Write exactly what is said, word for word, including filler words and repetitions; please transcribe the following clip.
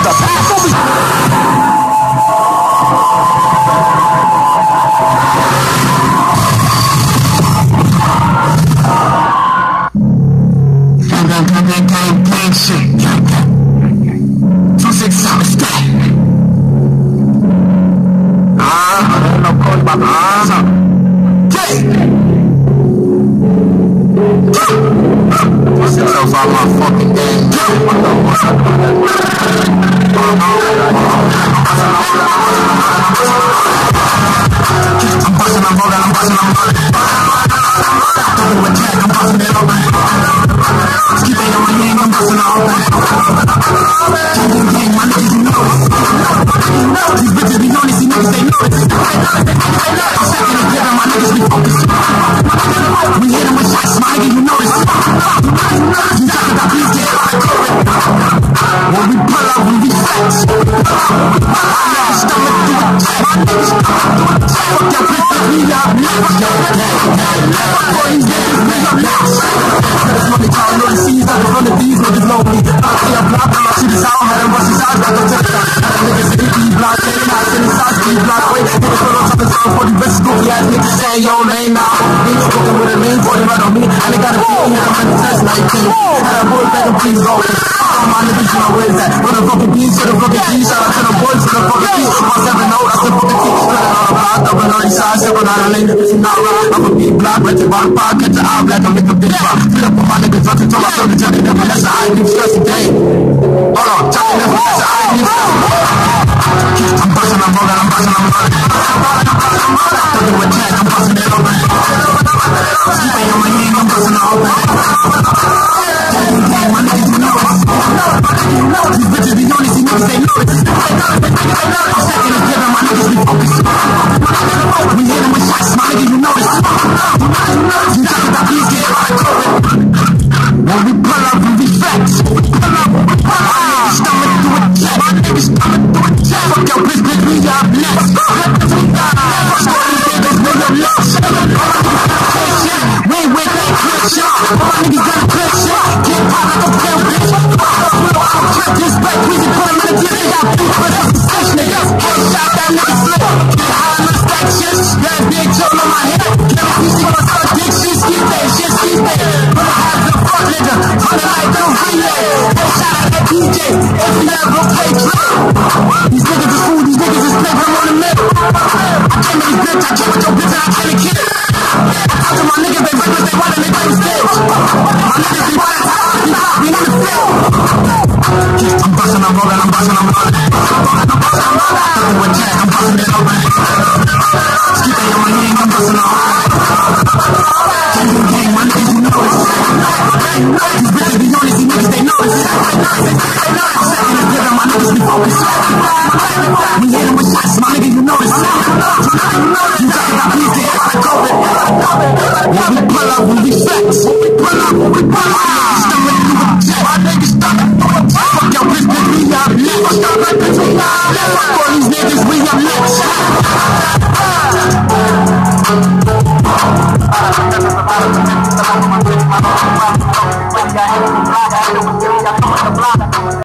the bathroom. Two six seven stay. Ah, I don't know code about the ah. What's the hell about my fucking game? I'm busting, I'm rolling, I'm busting, I'm rolling. Don't do a check, I'm busting it open. Keep it on my name, I'm busting it open. Changing game, my niggas, you know it. These bitches be known, these niggas, they know it. I'm second and giving, my niggas be focused. We hit them with shots, my nigga, you know this. You talk about please get out of court. When we pull up, we be flex. Stomach through a check, my niggas stomach through a check. Fuck your bitch, we up next. Boy, these niggas, we up next. There's money calling on the scenes, like in front of these niggas know me. I see a block, I see this out, had them rush his eyes, got no check. Niggas in the E-block, they not in the side, E-block, wait. Niggas put on top of town for the best goofy ass niggas saying your name now. Fucking with a lean, forty right on me. And they got a feel, yeah, I'm in the test nineteen. Had a boy better please go. All my niggas, you know where is that? Run the fucking beats, to the fucking G. Shout out to the boys, to the fucking G. one seven oh, that's the fucking T. Running on the block, up and on the side, stepping on the lane. If you not right, I'm a big block, right to bottom five, catch your eye black, I'm make a big drop. Fill up with my niggas, up to tell myself to tell me that, but that's how I ain't even stressing day. Hold on, tell me that, but that's how I ain't even stressing. I'm busting, I'm rolling, I'm busting, I'm rolling. Don't do a check, I'm busting it open. Keep it on my name, I'm busting it open. My niggas, you know it. These bitches be on these niggas, they know it. I'm second and giving, my niggas be focused. We hit them with shots, my niggas, you know this. You talk about please get out of court. When we pull up, we be flex. When we pull up, we pull up. My niggas stomach through a check. My niggas stomach through a check. Fuck your bitch, bitch, we up next. Fuck these niggas, we up next. We ain't with that clear shot. My niggas got a clear shot. Get pop like a pill, bitch. I'll trip this back. We can put him in the gym. They got beef with us. Station niggas. Headshot that nigga flip. Get high on the stack shit. That big chill on my head. Get my piece of my dick shit. Ski day, shit, ski day. Put a half the fuck nigga. Hundred like no relay. Headshot at that D J. If you ever play drill. These niggas is fool. These niggas is play. I'm on the middle. I came with this bitch. I came with your bitch and I came to kill it. I talk to my niggas. They reckless. They running. They play stage. My niggas be running. We in the field. I'm busting, I'm rolling, I'm busting, I'm rolling. I'm busting, I'm rolling. Don't do a check, I'm busting it open. Keep it on my name, I'm busting it open. Changing game, my niggas, you know it. These bitches be on these niggas, they know it. I'm second and giving, my niggas be focused. We hit them with shots, my niggas, you know it. You talk about please get out of COVID. When we pull up, when we flex. When we pull up, when we pull up. Stomach through a check. My niggas stomach through a check. Fuck your bitch, bitch, we up next. Fuck your bitch, we up next. Fuck all these niggas, we up next. When you got hit in the block, I hit him with three, I come on the block.